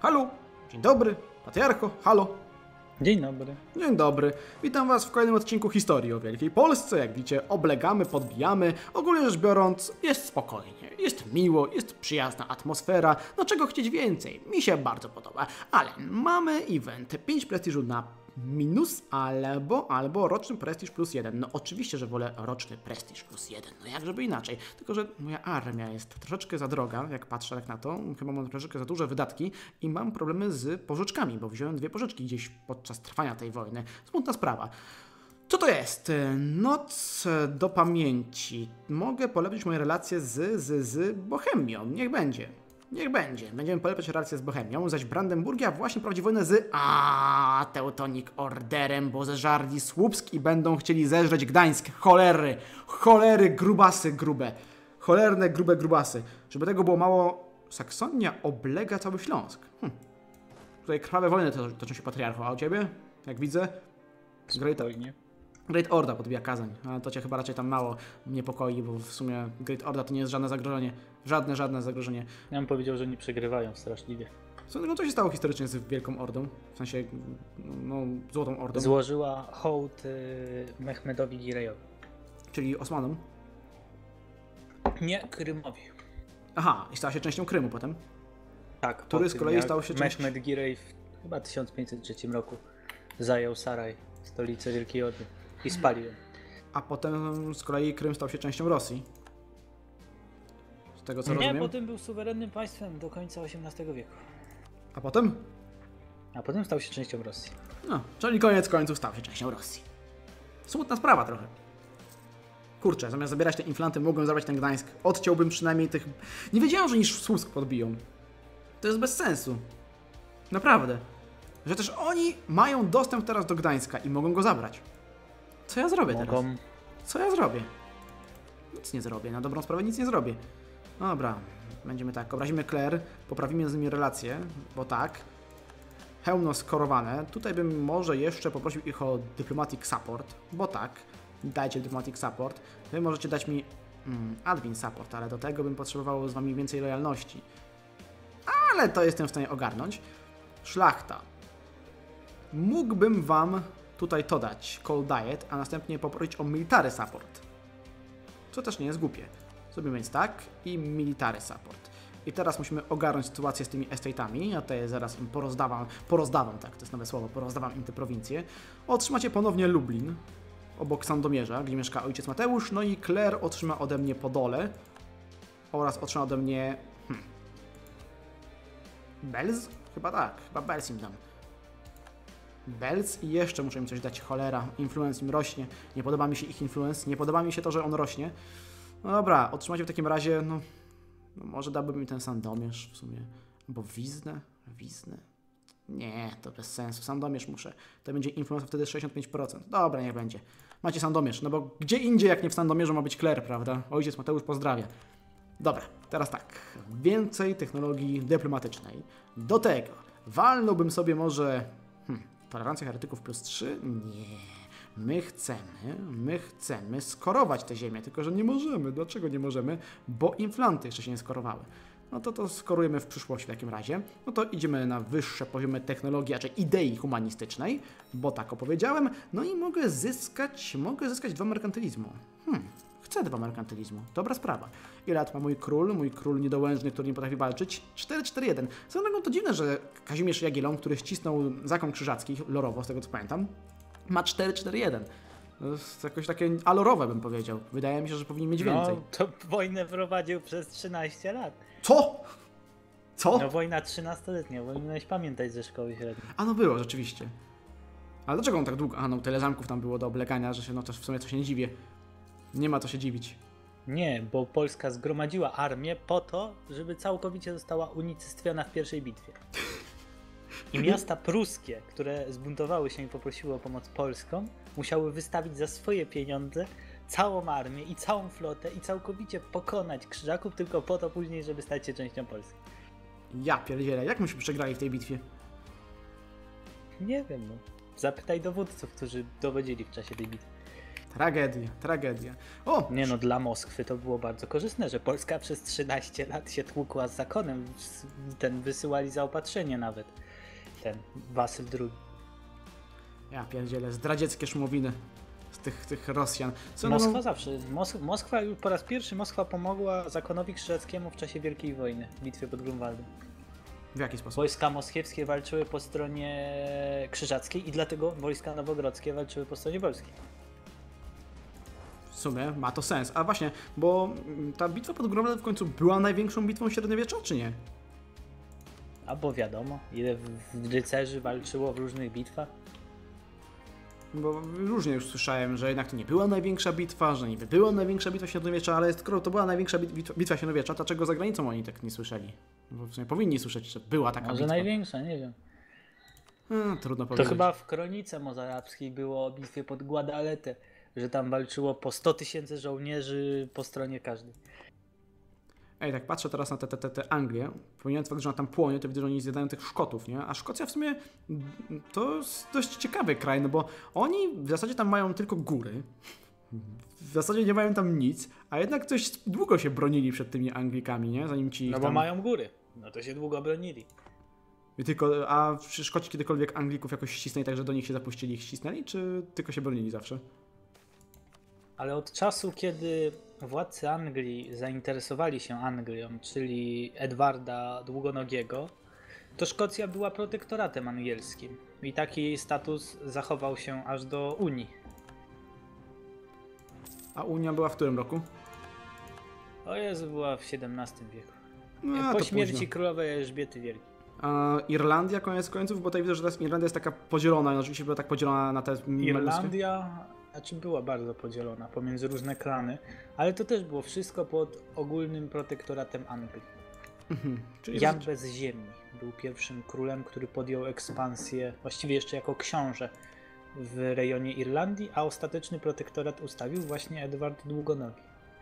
Halo, dzień dobry, patriarcho, halo. Dzień dobry. Dzień dobry, witam was w kolejnym odcinku historii o Wielkiej Polsce. Jak widzicie, oblegamy, podbijamy. Ogólnie rzecz biorąc, jest spokojnie, jest miło, jest przyjazna atmosfera. No czego chcieć więcej? Mi się bardzo podoba. Ale mamy event 5 prestiżu na minus albo roczny prestiż plus 1. No oczywiście, że wolę roczny prestiż plus 1. No jak żeby inaczej. Tylko, że moja armia jest troszeczkę za droga, jak patrzę tak na to. Chyba mam troszeczkę za duże wydatki i mam problemy z pożyczkami, bo wziąłem 2 pożyczki gdzieś podczas trwania tej wojny. Smutna sprawa. Co to jest? Noc do pamięci. Mogę polepszyć moje relacje z Bohemią. Niech będzie. Niech będzie. Będziemy polepszać relacje z Bohemią, zaś Brandenburgia właśnie prowadzi wojnę z Teutonic Orderem, bo zeżarli Słupsk i będą chcieli zeżreć Gdańsk. Cholery, grubasy grube. Cholerne, grube grubasy. Żeby tego było mało, Saksonia oblega cały Śląsk. Tutaj krwawe wojny toczą się, patriarcho, a u ciebie? Jak widzę? Great Orda podbija Kazań, ale to cię chyba raczej tam mało niepokoi, bo w sumie Great Orda to nie jest żadne zagrożenie. Żadne zagrożenie. Ja bym powiedział, że oni przegrywają straszliwie. Co się stało historycznie z Wielką Ordą? W sensie, no, Złotą Ordą. Złożyła hołd Mehmedowi Girejowi. Czyli Osmanom? Nie, Krymowi. Aha, i stała się częścią Krymu potem? Tak. Który z kolei stał się częścią... Mehmed Girej w chyba 1503 roku zajął Saraj, stolicę Wielkiej Ordy, i spalił ją. A potem z kolei Krym stał się częścią Rosji. Z tego co rozumiem? Nie, potem był suwerennym państwem do końca XVIII wieku. A potem? A potem stał się częścią Rosji. No, czyli koniec końców stał się częścią Rosji. Smutna sprawa trochę. Kurczę, zamiast zabierać te inflanty, mogłem zabrać ten Gdańsk. Odciąłbym przynajmniej tych... Nie wiedziałem, że niż Słupsk podbiją. To jest bez sensu. Naprawdę. Że też oni mają dostęp teraz do Gdańska i mogą go zabrać. Co ja zrobię teraz? Co ja zrobię? Nic nie zrobię. Na dobrą sprawę nic nie zrobię. No dobra. Będziemy tak. Obrazimy Claire. Poprawimy z nimi relacje. Bo tak. Hełmno skorowane. Tutaj bym może jeszcze poprosił ich o Diplomatic Support. Bo tak. Dajcie Diplomatic Support. Wy możecie dać mi Admin Support, ale do tego bym potrzebował z wami więcej lojalności. Ale to jestem w stanie ogarnąć. Szlachta. Mógłbym wam tutaj to dać, Cold Diet, a następnie poprosić o Military Support. Co też nie jest głupie. Zrobimy więc tak i Military Support. I teraz musimy ogarnąć sytuację z tymi estate'ami. Ja tutaj zaraz im porozdawam, tak, to jest nowe słowo, porozdawam im te prowincje. Otrzymacie ponownie Lublin, obok Sandomierza, gdzie mieszka ojciec Mateusz, no i Claire otrzyma ode mnie Podole oraz otrzyma ode mnie... Belz? Chyba tak, chyba Belz im dam. Belz i jeszcze muszę im coś dać, cholera, influence im rośnie, nie podoba mi się ich influence, nie podoba mi się to, że on rośnie. No dobra, otrzymacie w takim razie, no może dałbym mi ten Sandomierz w sumie, albo Wiznę? Nie, to bez sensu, Sandomierz muszę, to będzie influence wtedy 65%, dobra, niech będzie. Macie Sandomierz, no bo gdzie indziej jak nie w Sandomierzu ma być Claire, prawda? Ojciec Mateusz pozdrawia. Dobra, teraz tak, więcej technologii dyplomatycznej. Do tego walnąłbym sobie może... Tolerancja heretyków plus 3? Nie. My chcemy skorować te ziemię, tylko że nie możemy. Dlaczego nie możemy? Bo inflanty jeszcze się nie skorowały. No to skorujemy w przyszłości w takim razie. No to idziemy na wyższe poziomy technologii, raczej idei humanistycznej, bo tak opowiedziałem. No i mogę zyskać 2 merkantylizmu. Chcę 2 merkantylizmu. Dobra sprawa. Ile lat ma mój król niedołężny, który nie potrafi walczyć? 4-4-1. Swoją drogą to dziwne, że Kazimierz Jagiellon, który ścisnął zakon krzyżacki, lorowo, z tego co pamiętam, ma 4-4-1. To jest jakoś takie alorowe, bym powiedział. Wydaje mi się, że powinien mieć więcej. No, to wojnę prowadził przez 13 lat. Co? No wojna 13-letnia, powinieneś pamiętać ze szkoły średniej. A no było, rzeczywiście. Ale dlaczego on tak długo? A no tyle zamków tam było do oblegania, że się, no to w sumie to się nie dziwię. Nie ma to się dziwić. Nie, bo Polska zgromadziła armię po to, żeby całkowicie została unicestwiona w pierwszej bitwie. I miasta pruskie, które zbuntowały się i poprosiły o pomoc polską, musiały wystawić za swoje pieniądze całą armię i całą flotę i całkowicie pokonać Krzyżaków tylko po to później, żeby stać się częścią Polski. Ja pierdzielę, jak myśmy przegrali w tej bitwie? Nie wiem, no. Zapytaj dowódców, którzy dowodzili w czasie tej bitwy. Tragedia, tragedia. O! Nie no, dla Moskwy to było bardzo korzystne, że Polska przez 13 lat się tłukła z zakonem. Wysyłali zaopatrzenie nawet. Ten Wasyl II. Ja pierdzielę, zdradzieckie szumowiny z tych Rosjan. Co Moskwa zawsze. Moskwa już po raz pierwszy pomogła zakonowi krzyżackiemu w czasie Wielkiej Wojny, w bitwie pod Grunwaldem. W jaki sposób? Wojska moskiewskie walczyły po stronie krzyżackiej i dlatego wojska nowogrodzkie walczyły po stronie polskiej. W sumie ma to sens. A właśnie, bo ta bitwa pod Grunwaldem w końcu była największą bitwą średniowiecza, czy nie? A bo wiadomo, ile rycerzy walczyło w różnych bitwach. Bo różnie już słyszałem, że jednak to nie była największa bitwa, że niby była największa bitwa średniowiecza, ale skoro to była największa bitwa średniowiecza, to dlaczego za granicą oni tak nie słyszeli? Bo w sumie powinni słyszeć, że była taka Może bitwa. największa, nie wiem. Trudno To powiedzieć. chyba w kronice mozarabskiej było o bitwie pod Guadalete, że tam walczyło po 100 000 żołnierzy po stronie każdej. Ej, tak patrzę teraz na tę Anglię, pomijając fakt, że ona tam płonie, to widzę, że oni zjadają tych Szkotów, nie? A Szkocja w sumie to jest dość ciekawy kraj, no bo oni w zasadzie tam mają tylko góry, w zasadzie nie mają tam nic, a jednak dość długo się bronili przed tymi Anglikami, nie? Zanim ci ich No bo tam... mają góry, no to się długo bronili. A czy Szkoci kiedykolwiek Anglików jakoś ścisnęli, tak że do nich się zapuścili, ich ścisnęli, czy tylko się bronili zawsze? Ale od czasu, kiedy władcy Anglii zainteresowali się Anglią, czyli Edwarda Długonogiego, to Szkocja była protektoratem angielskim i taki jej status zachował się aż do Unii. A Unia była w którym roku? O Jezu, była w XVII wieku. No, Po to śmierci późno. królowej Elżbiety Wielkiej. A Irlandia koniec końców, bo tutaj widzę, że teraz Irlandia jest taka podzielona, i oczywiście była tak podzielona na te... Irlandia, była bardzo podzielona pomiędzy różne klany, ale to też było wszystko pod ogólnym protektoratem Anglii. Czyli Jan bez ziemi był pierwszym królem, który podjął ekspansję, właściwie jeszcze jako książę w rejonie Irlandii, a ostateczny protektorat ustawił właśnie Edward Długonogi.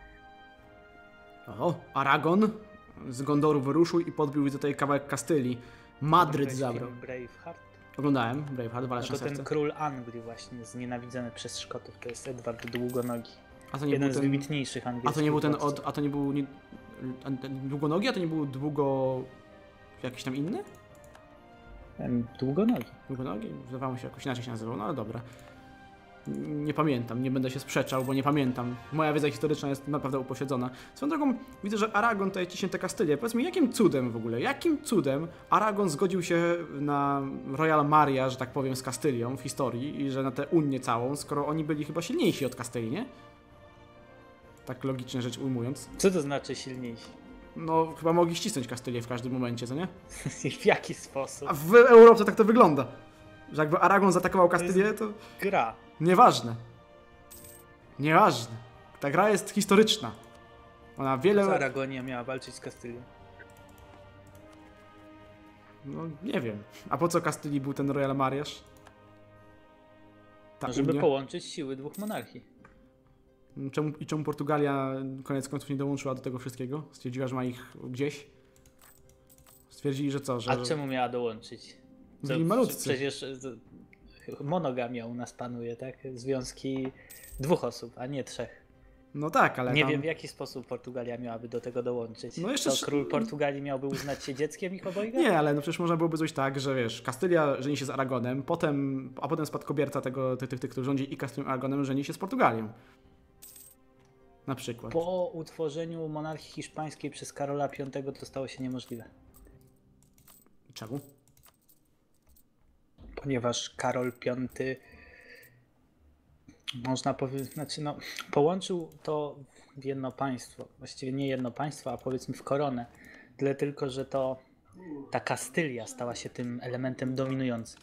O, Aragon z Gondoru wyruszył i podbił tutaj kawałek Kastylii. Madryt Oglądałeś zabrał. film Braveheart? Oglądałem, Braveheart, Waleczne No to ten serce. król Anglii właśnie, znienawidzony przez Szkotów, to jest Edward Długonogi. A to nie Jeden był z ten... wybitniejszych A angielskich to nie był ten władców. od... A to nie był... Nie, długonogi, a to nie był długo... Jakiś tam inny? Ten Długonogi. Długonogi? Wydawało mi się, jakoś inaczej się nazywał, no ale dobra. Nie pamiętam, nie będę się sprzeczał, bo nie pamiętam. Moja wiedza historyczna jest naprawdę upośledzona. Swoją drogą, widzę, że Aragon tutaj ciśnie te Kastylie. Powiedz mi, jakim cudem w ogóle, jakim cudem Aragon zgodził się na Royal Maria, że tak powiem, z Kastylią w historii i że na tę Unię całą, skoro oni byli chyba silniejsi od Kastylii, nie? Tak logicznie rzecz ujmując. Co to znaczy silniejsi? No, chyba mogli ścisnąć Kastylię w każdym momencie, co nie? W jaki sposób? A w Europie tak to wygląda. Że jakby Aragon zaatakował Kastylię, to... Gra. Nieważne. Nieważne. Ta gra jest historyczna. Ona Co wiele... Aragonia miała walczyć z Kastylią? No nie wiem. A po co Kastylii był ten Royal Mariaż? Ta No, żeby Unia? połączyć siły dwóch monarchii. Czemu Portugalia koniec końców nie dołączyła do tego wszystkiego? Stwierdziła, że ma ich gdzieś? Stwierdzili, że co? Że... A czemu miała dołączyć? Byli malutcy. Przecież monogamia u nas panuje, tak? Związki dwóch osób, a nie trzech. No tak, ale Nie tam... wiem, w jaki sposób Portugalia miałaby do tego dołączyć. No jeszcze To król Portugalii miałby uznać się dzieckiem ich obojga? Nie, ale no przecież można byłoby coś tak, że wiesz, Kastylia żeni się z Aragonem, a potem spadkobierca tych, którzy rządzi i Kastylią Aragonem, żeni się z Portugalią. Na przykład. Po utworzeniu monarchii hiszpańskiej przez Karola V to stało się niemożliwe. Czemu? Ponieważ Karol V, można powiedzieć, połączył to w jedno państwo. Właściwie nie jedno państwo, a powiedzmy w koronę. Tyle tylko, że ta Kastylia stała się tym elementem dominującym.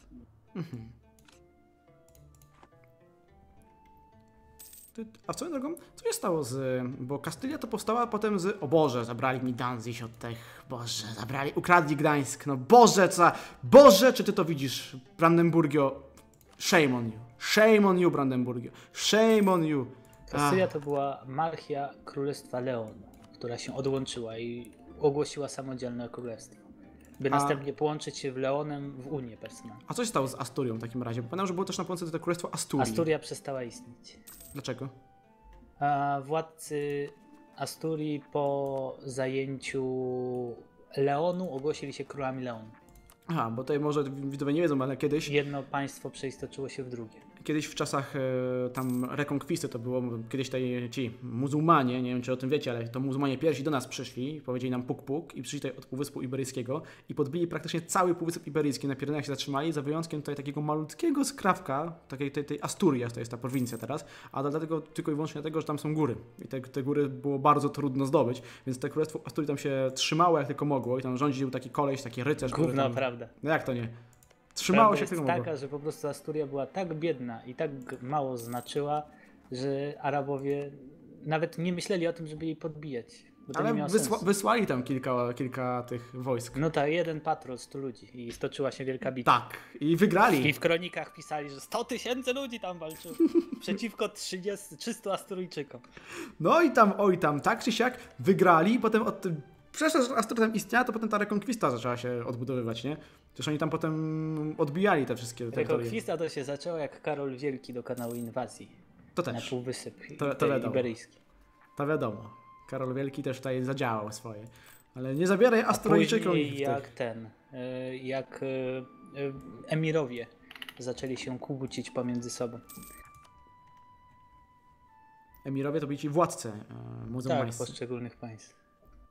A swoją drogą, co się stało bo Kastylia to powstała potem o Boże, zabrali mi Danzig od tych, Boże, ukradli Gdańsk, no Boże, Boże, czy ty to widzisz, Brandenburgio, shame on you, Brandenburgio, shame on you. Kastylia to była marchia Królestwa Leonu, która się odłączyła i ogłosiła samodzielne królestwo. by następnie połączyć się w Leonem w Unię personalną. A co się stało z Asturią w takim razie? Bo pamiętam, że było też na północy to królestwo Asturii. Asturia przestała istnieć. Dlaczego? A władcy Asturii po zajęciu Leonu ogłosili się królami Leonu. Aha, bo tutaj może widzowie nie wiedzą, ale kiedyś... Jedno państwo przeistoczyło się w drugie. Kiedyś w czasach tam rekonkwisty to było, kiedyś ci muzułmanie, nie wiem czy o tym wiecie, ale to muzułmanie pierwsi do nas przyszli, powiedzieli nam puk puk i przyszli tutaj od Półwyspu Iberyjskiego i podbili praktycznie cały Półwysep Iberyjski, na Pirenejach się zatrzymali, za wyjątkiem tutaj takiego malutkiego skrawka, tej Asturii, to jest ta prowincja teraz, a dlatego tylko i wyłącznie dlatego, że tam są góry i te góry było bardzo trudno zdobyć, więc to królestwo Asturii tam się trzymało jak tylko mogło i tam rządził taki koleś, taki rycerz. Gówno, prawda. No jak to nie? Trzymało się jak jest tylko mogło. taka, że po prostu Asturia była tak biedna i tak mało znaczyła, że Arabowie nawet nie myśleli o tym, żeby jej podbijać. Bo to Ale nie miało sensu. wysłali tam kilka tych wojsk. No tak, jeden patrol, 100 ludzi i stoczyła się wielka bitwa. Tak, i wygrali. I w kronikach pisali, że 100 000 ludzi tam walczyło przeciwko 300 Asturyjczykom. No i tam, tak czy siak, wygrali, potem przez to, że Asturia tam istniała, to potem ta rekonkwista zaczęła się odbudowywać, nie? Przecież oni tam potem odbijali te wszystkie terytoria. Rekonkwista to się zaczęło, jak Karol Wielki dokonał inwazji To na też, Półwysep to wiadomo. Iberyjski. To wiadomo. Karol Wielki też tutaj zadziałał swoje. Ale nie zabieraj Asturyjczykom Później jak emirowie zaczęli się kłócić pomiędzy sobą. Emirowie to byli ci władcy Tak, muzułmańscy. poszczególnych państw.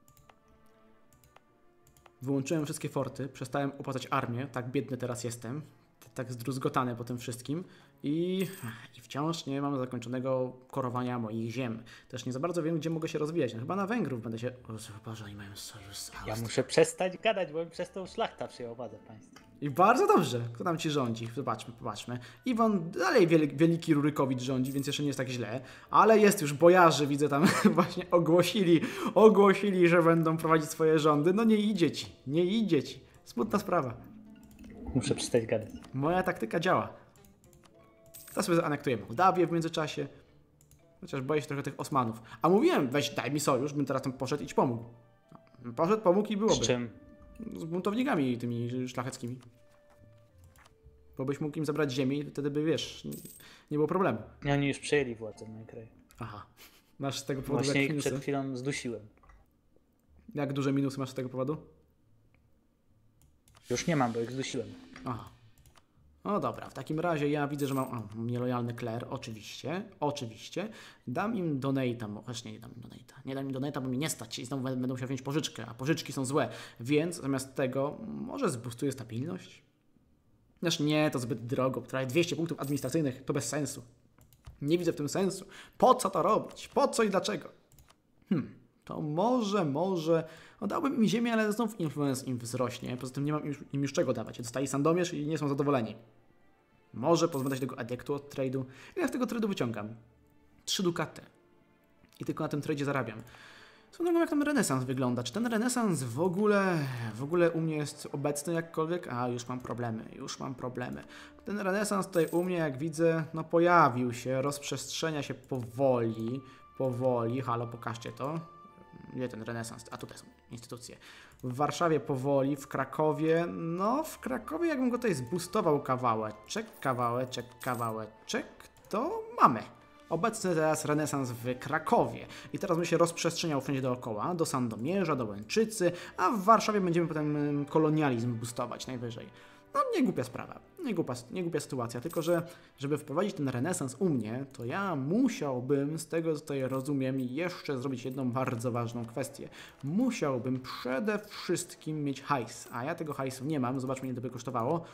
Wyłączyłem wszystkie forty, przestałem opłacać armię, tak biedny teraz jestem, tak zdruzgotany po tym wszystkim i wciąż nie mam zakończonego korowania moich ziem. Też nie za bardzo wiem, gdzie mogę się rozwijać. No, chyba na Węgrów będę się... O Boże, oni mają sojusz z Austrią. Ja muszę przestać gadać, bo przez tą szlachta przyjął władzę państwa. I bardzo dobrze. Kto tam ci rządzi? Popatrzmy. Iwan dalej wielki Rurykowicz rządzi, więc jeszcze nie jest tak źle. Ale jest już bojarzy, widzę tam właśnie ogłosili, że będą prowadzić swoje rządy. No nie idzie ci. Smutna sprawa. Muszę przestać gadać. Moja taktyka działa. Teraz sobie zaanektujemy Mołdawię w międzyczasie. Chociaż boję się trochę tych Osmanów. A mówiłem, daj mi sojusz, bym teraz tam poszedł i ci pomógł. Poszedł, pomógł i byłoby. Z czym? Z buntownikami tymi szlacheckimi. Bo byś mógł im zabrać ziemię i wtedy by, wiesz, nie było problemu. Oni już przejęli władzę w moim kraju. Aha. Masz z tego powodu Właśnie jakieś ich minusy? przed chwilą zdusiłem. Jak duże minusy masz z tego powodu? Już nie mam, bo ich zdusiłem. Aha. No dobra, w takim razie ja widzę, że mam nielojalny kler, oczywiście. Dam im donate'a, właśnie nie dam im donate'a. Nie dam im donate'a, bo mi nie stać i znowu będę musiał wziąć pożyczkę, a pożyczki są złe. Więc zamiast tego może zboostuję stabilność? Znaczy nie, to zbyt drogo, prawie 200 punktów administracyjnych, to bez sensu. Nie widzę w tym sensu. Po co to robić? Po co i dlaczego? To może... Dałbym im ziemię, ale znów influence im wzrośnie. Poza tym nie mam im już czego dawać. Dostali Sandomierz i nie są zadowoleni. Może pozbędę się tego adiektu od trade'u. Ile z tego trade'u wyciągam? 3 dukaty. I tylko na tym trade'zie zarabiam. Swoją drogą, jak ten renesans wygląda? Czy ten renesans w ogóle u mnie jest obecny jakkolwiek? A, już mam problemy. Ten renesans tutaj u mnie, jak widzę, no pojawił się, rozprzestrzenia się powoli. Halo, pokażcie to. Gdzie ten renesans? A tutaj są instytucje. W Warszawie powoli, w Krakowie, jakbym go tutaj zboostował kawałeczek, to mamy. Obecny teraz renesans w Krakowie. I teraz będzie się rozprzestrzeniał wszędzie dookoła, do Sandomierza, do Łęczycy, a w Warszawie będziemy potem kolonializm boostować najwyżej. No nie głupia sprawa, nie głupia sytuacja, tylko że żeby wprowadzić ten renesans u mnie, to ja musiałbym, z tego co tutaj rozumiem, jeszcze zrobić jedną bardzo ważną kwestię. Musiałbym przede wszystkim mieć hajs, a ja tego hajsu nie mam, zobaczmy ile to by kosztowało.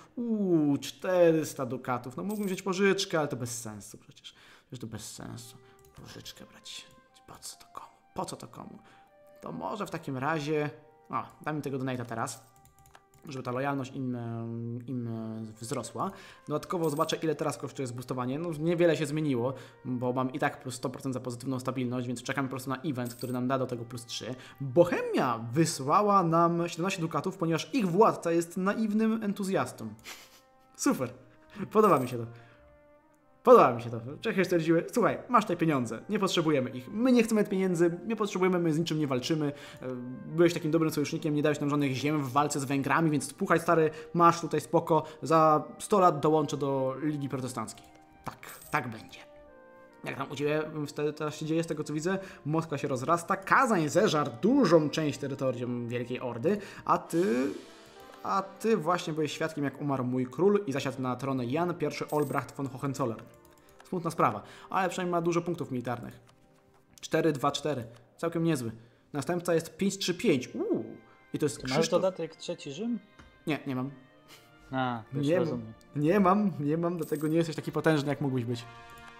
400 dukatów, no mógłbym wziąć pożyczkę, ale to bez sensu przecież. To bez sensu. Pożyczkę brać. Po co to komu? To może w takim razie... dam mi tego donate'a teraz, żeby ta lojalność im wzrosła. Dodatkowo zobaczę, ile teraz kosztuje zboostowanie. No niewiele się zmieniło, bo mam i tak plus 100% za pozytywną stabilność, więc czekam po prostu na event, który nam da do tego plus 3. Bohemia wysłała nam 17 dukatów, ponieważ ich władca jest naiwnym entuzjastą. Super. Podoba mi się to. Podoba mi się to. Czechy stwierdziły, słuchaj, masz te pieniądze, nie potrzebujemy ich. My nie chcemy pieniędzy, nie potrzebujemy, my z niczym nie walczymy. Byłeś takim dobrym sojusznikiem, nie dałeś nam żadnych ziem w walce z Węgrami, więc słuchaj stary, masz tutaj spoko, za 100 lat dołączę do Ligi Protestanckiej. Tak będzie. Jak tam u Ciebie wtedy teraz się dzieje, z tego co widzę, Moskwa się rozrasta, Kazań zeżarł dużą część terytorium Wielkiej Ordy, a ty właśnie byłeś świadkiem, jak umarł mój król i zasiadł na tronie Jan I Olbracht von Hohenzollern. Smutna sprawa, ale przynajmniej ma dużo punktów militarnych. 4-2-4, całkiem niezły. Następca jest 5-3-5, i to jest Ty masz dodatek trzeci Rzym? Nie mam. Nie rozumiem. Nie mam, dlatego nie jesteś taki potężny, jak mógłbyś być.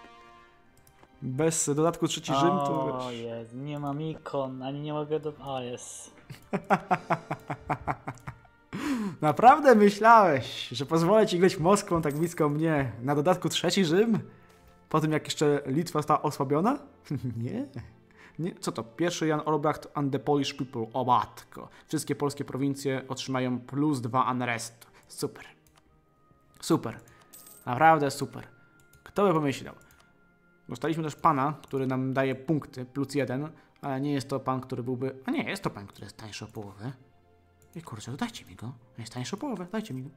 Bez dodatku trzeci Rzym to... O jest, nie mam ikon, ani nie mogę O jest. Naprawdę myślałeś, że pozwolę Ci grać Moskwą tak blisko mnie na dodatku trzeci Rzym? Po tym, jak jeszcze Litwa została osłabiona? Nie. Co to? Pierwszy Jan Olbracht and the Polish people. O matko. Wszystkie polskie prowincje otrzymają +2 unrestu. Super. Naprawdę super. Kto by pomyślał? Dostaliśmy też pana, który nam daje punkty, +1, ale nie jest to pan, który byłby... A nie, jest to pan, który jest tańszy o połowę. I kurczę, to dajcie mi go. Jest tańszy o połowę, dajcie mi go.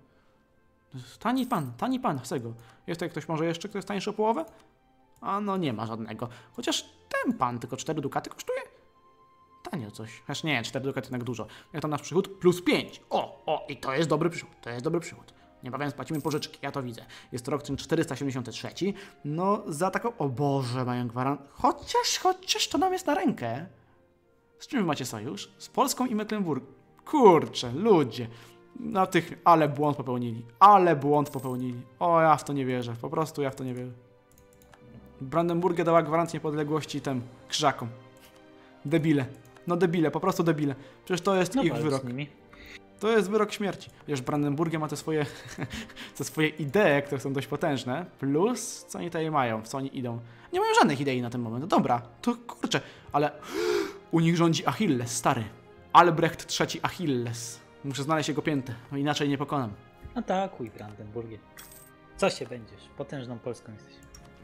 Tani pan, chcę go. Jest tutaj ktoś może jeszcze, kto jest tańszy o połowę? A no nie ma żadnego. Chociaż ten pan tylko 4 dukaty kosztuje? Tanio coś. Aż nie, 4 dukaty jednak dużo. Jak tam nasz przychód? +5. I to jest dobry przychód. Niebawem spłacimy pożyczki, ja to widzę. Jest to rok 473. No za taką... O Boże, mają gwarant... Chociaż to nam jest na rękę. Z czym wy macie sojusz? Z Polską i Mecklenburg. Kurczę, ludzie. Ale błąd popełnili. O, ja w to nie wierzę. Po prostu ja w to nie wierzę. Brandenburgia dała gwarancję niepodległości tym krzyżakom. Debile. No debile, po prostu debile. Przecież to jest ich wyrok. To jest wyrok śmierci. Wiesz, Brandenburgia ma te swoje idee, które są dość potężne, plus co oni tutaj mają, w co oni idą. Nie mają żadnych idei na ten moment. No dobra, to kurczę, ale u nich rządzi Achilles, stary. Albrecht III Achilles. Muszę znaleźć jego piętę, bo inaczej nie pokonam. Atakuj Brandenburgię. Co się będziesz? Potężną Polską jesteś.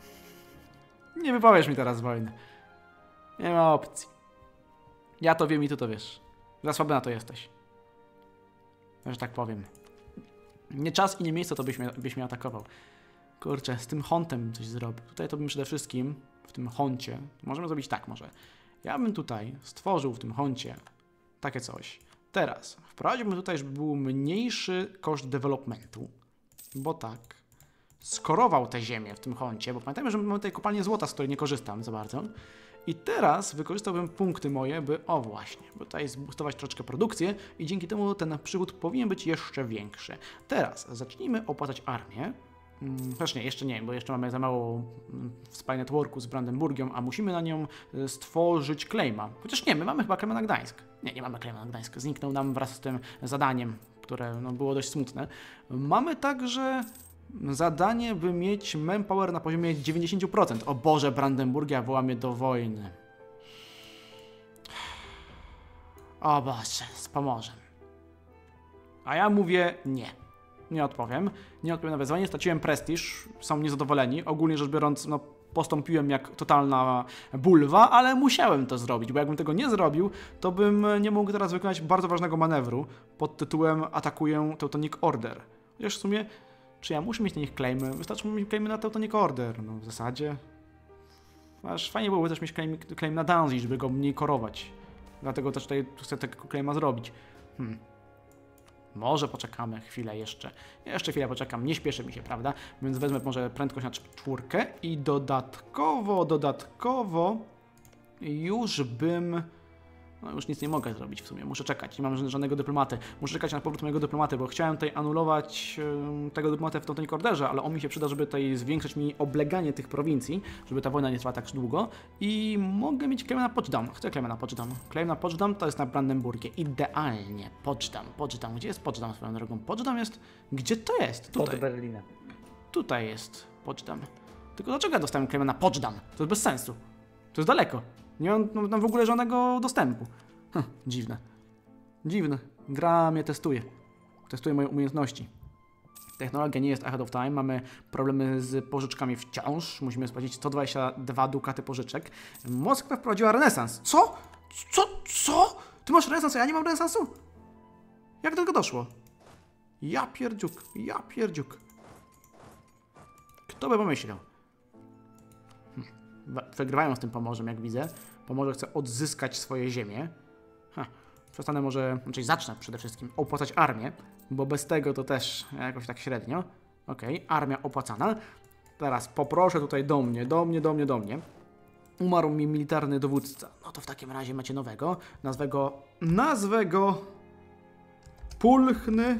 Nie wypowiesz mi teraz wojny. Nie ma opcji. Ja to wiem i ty to wiesz. Za słaby na to jesteś. Że tak powiem. Nie czas i nie miejsce to byś mnie atakował. Kurczę, z tym hontem coś zrobił. Tutaj to bym przede wszystkim, w tym honcie, możemy zrobić tak może. Ja bym tutaj stworzył w tym honcie takie coś. Teraz wprowadziłbym tutaj, żeby był mniejszy koszt developmentu, bo tak, skorował te ziemię w tym honcie, bo pamiętajmy, że mamy tutaj kopalnię złota, z której nie korzystam za bardzo. I teraz wykorzystałbym punkty moje, by by tutaj zboostować troszeczkę produkcję i dzięki temu ten przychód powinien być jeszcze większy. Teraz zacznijmy opłacać armię. Chociaż nie, jeszcze nie, bo jeszcze mamy za mało spy networku z Brandenburgią, a musimy na nią stworzyć claima. Chociaż nie, my mamy chyba claima na Gdańsk. Nie mamy claima na Gdańsk. Zniknął nam wraz z tym zadaniem, które było dość smutne. Mamy także zadanie, by mieć manpower na poziomie 90%. O Boże, Brandenburgia woła mnie do wojny. O Boże, z Pomorzem. A ja mówię nie. Nie odpowiem na wezwanie, straciłem prestiż, są niezadowoleni. Ogólnie rzecz biorąc, no postąpiłem jak totalna bulwa, ale musiałem to zrobić, bo jakbym tego nie zrobił, to bym nie mógł teraz wykonać bardzo ważnego manewru pod tytułem atakuję Teutonic Order. Chociaż w sumie, czy ja muszę mieć na nich claimy? Wystarczy mieć claimy na Teutonic Order, no w zasadzie. Aż fajnie byłoby też mieć claim na Danzig, żeby go mniej korować. Dlatego też tutaj chcę tego claima zrobić. Może poczekamy chwilę jeszcze. Jeszcze chwilę poczekam, nie śpieszy mi się, prawda? Więc wezmę może prędkość na 4 i dodatkowo już bym... No już nic nie mogę zrobić w sumie, muszę czekać, nie mam żadnego dyplomaty. Muszę czekać na powrót mojego dyplomaty, bo chciałem tutaj anulować tego dyplomatę w Teutonic Orderze, ale on mi się przyda, żeby tutaj zwiększyć mi obleganie tych prowincji, żeby ta wojna nie trwała tak długo. I mogę mieć claim na Poczdam. Chcę claim na Poczdam. Claim na Poczdam to jest na Brandenburgię. Idealnie. Poczdam. Gdzie jest Poczdam swoją drogą? Poczdam jest... Gdzie to jest? Tutaj. Pod Berlinem. Tutaj jest Poczdam. Tylko dlaczego ja dostałem claim na Poczdam? To jest bez sensu. To jest daleko. Nie mam tam w ogóle żadnego dostępu. Dziwne. Gra mnie testuje. Testuje moje umiejętności. Technologia nie jest ahead of time, mamy problemy z pożyczkami wciąż, musimy spłacić 122 dukaty pożyczek. Moskwa wprowadziła renesans. Co? Co? Ty masz renesans, a ja nie mam renesansu? Jak do tego doszło? Ja pierdziuk. Kto by pomyślał? Wygrywają z tym Pomorzem, jak widzę. Pomorze chce odzyskać swoje ziemię. Przestanę może, znaczy zacznę przede wszystkim opłacać armię, bo bez tego to też jakoś tak średnio. Okej, armia opłacana. Teraz poproszę tutaj do mnie. Umarł mi militarny dowódca. No to w takim razie macie nowego. Nazwę go Pulchny.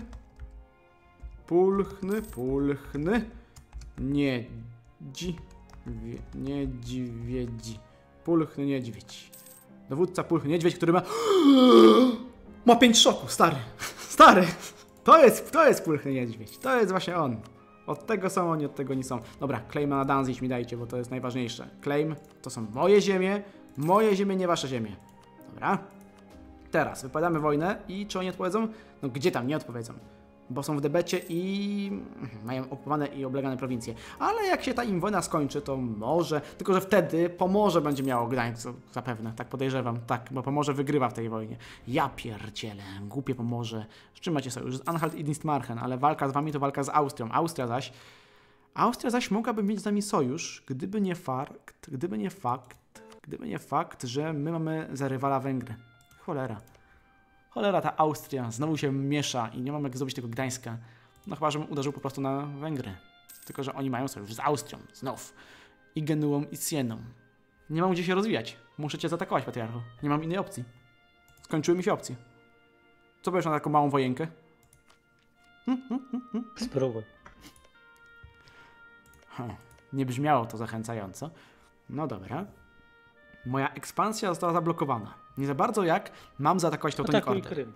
Niedźwiedzi. Pulchny niedźwiedź. Dowódca Pulchny niedźwiedź, który ma 5 szoku, stary. To jest Pulchny niedźwiedź. To jest właśnie on. Od tego są oni, od tego nie są. Dobra, claima na Danzig mi dajcie, bo to jest najważniejsze. Claim to są moje ziemie, nie wasze ziemie. Dobra. Teraz wypowiadamy wojnę i czy oni odpowiedzą? No gdzie tam nie odpowiedzą? Bo są w debecie i mają okupowane i oblegane prowincje. Ale jak się ta im wojna skończy, to może... Tylko że wtedy Pomorze będzie miało Gdańsk, zapewne. Tak podejrzewam. Tak, bo Pomorze wygrywa w tej wojnie. Ja pierdzielę, głupie Pomorze. Z czym macie sojusz? Z Anhalt i Dienstmarken, ale walka z wami to walka z Austrią. Austria zaś mogłaby mieć z nami sojusz, gdyby nie fakt, że my mamy za rywala Węgry. Cholera, ta Austria znowu się miesza i nie mam jak zrobić tego Gdańska. No chyba, żebym uderzył po prostu na Węgry. Tylko że oni mają sojusz z Austrią, znów. I Genuą, i Sieną. Nie mam gdzie się rozwijać. Muszę cię zaatakować, patriarcho. Nie mam innej opcji. Skończyły mi się opcje. Co powiesz na taką małą wojenkę? Spróbuj. Nie brzmiało to zachęcająco. No dobra. Moja ekspansja została zablokowana. Nie za bardzo jak mam zaatakować Teutonic Order. Krym.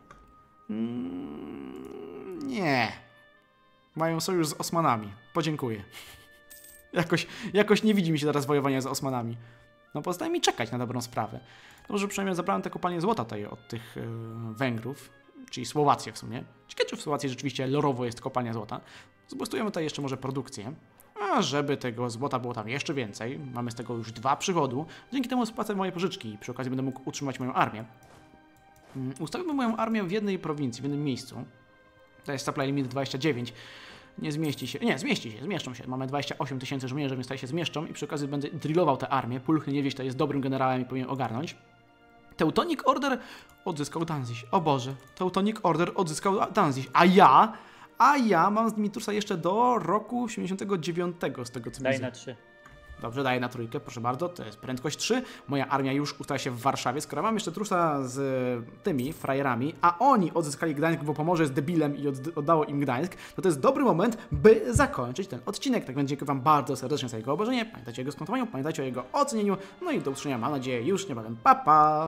Nie. Mają sojusz z Osmanami. Podziękuję. Jakoś nie widzi mi się teraz wojowania z Osmanami. No pozostaje mi czekać na dobrą sprawę. Dobrze, że przynajmniej zabrałem te kopalnie złota tutaj od tych Węgrów, czyli Słowację w sumie. Ciekawe, czy w Słowacji rzeczywiście lorowo jest kopalnia złota. Zbustujemy tutaj jeszcze może produkcję. A żeby tego złota było tam jeszcze więcej, mamy z tego już 2 przychodu, dzięki temu spłacę moje pożyczki i przy okazji będę mógł utrzymać moją armię. Ustawimy moją armię w jednej prowincji, w jednym miejscu. To jest supply limit 29. Nie zmieści się. Nie, zmieszczą się. Mamy 28 000 żołnierzy, więc tutaj się zmieszczą i przy okazji będę drillował tę armię. Pulchny niewieść to jest dobrym generałem i powinien ogarnąć. Teutonic Order odzyskał Danzig. O Boże, Teutonic Order odzyskał Danzig. A ja mam z Dmitrusa jeszcze do roku 79, z tego co widzę. Daj na 3. Dobrze, daję na 3, proszę bardzo, to jest prędkość 3. Moja armia już ustała się w Warszawie. Skoro mam jeszcze trusa z tymi frajerami, a oni odzyskali Gdańsk, bo Pomorze jest debilem i oddało im Gdańsk, to jest dobry moment, by zakończyć ten odcinek. Tak więc dziękuję wam bardzo serdecznie za jego obejrzenie. Pamiętajcie o jego skomentowaniu, pamiętajcie o jego ocenieniu. No i do usłyszenia, mam nadzieję, już niebawem. Pa, pa!